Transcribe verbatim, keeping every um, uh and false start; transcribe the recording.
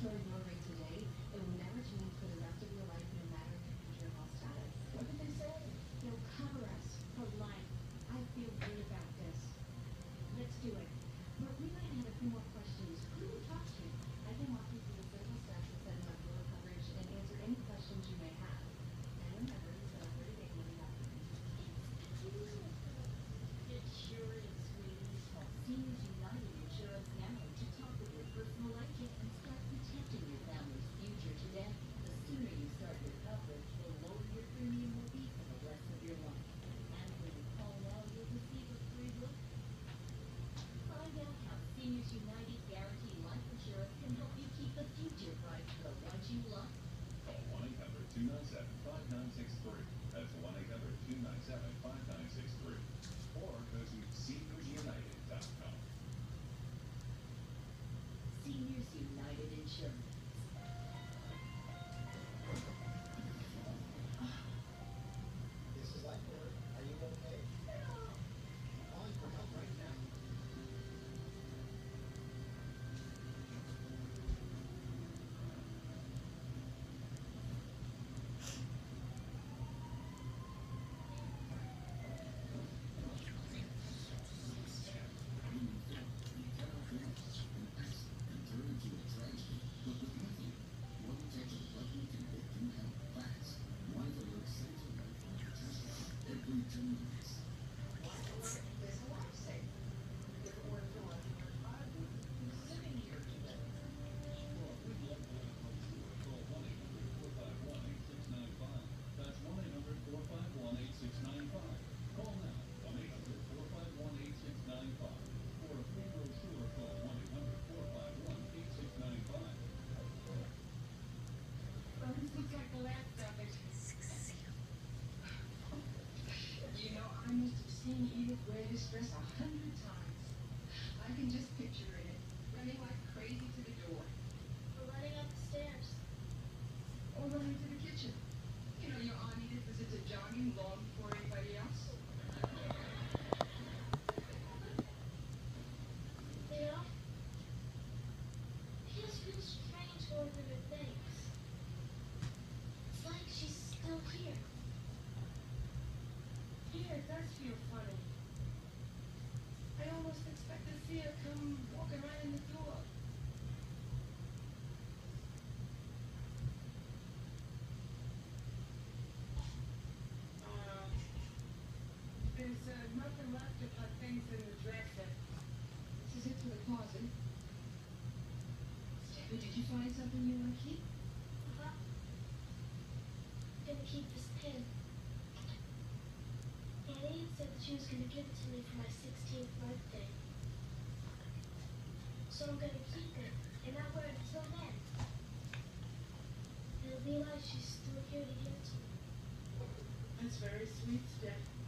start your rate today. It will never change for the rest of your life, no matter your future health status. What did they say? They'll cover us for life. I feel good about this. Let's do it. But we might have a few more questions. Who do we talk to? I can walk you through the simple steps of setting up your coverage and answer any questions you may have. And remember, you set up for today when you have to. It sure is, sweetie. Call Seniors United Insurance now to talk with your personal agent and start protecting your family's future today. The sooner you start your coverage, the lower your premium will be for the rest of your life. And when you call now, you'll receive a free look. Find out how Seniors United Guaranteed Life Insurance can help you keep the future bright for the ones you love. Call one eight hundred two nine seven five nine six three. That's one eight hundred two nine seven five nine six three. Or go to seniors united dot com. Seniors United Insurance. This is like work. Are you okay? I'm calling for help right now. That's one eight hundred four five one eight six nine five. Call now, one eight hundred four five one eight six nine five. For a free brochure, call one eight hundred four five one eight six nine five. Well, this looks like the last of it. You know, I must have seen Edith wear this dress a hundred times. I can just picture it, running like crazy to the door, We're running up the stairs. or running to the kitchen. You know, your Aunt Edith was into jogging long before anybody else. They are? It just feels strange going through her things. It's like she's still here. Yeah, it does feel funny. I almost expect to see her come walking right in the door. Um, there's uh, nothing left of her things in the dresser. This is it for the closet. Steffi, did you find something you want to keep? Uh-huh. I'm gonna keep this pin. Annie said that she was gonna give it to me for my sixteenth birthday. So I'm gonna keep it and not wear it until then. It'll be like she's still here to give it to me. That's very sweet, Steph.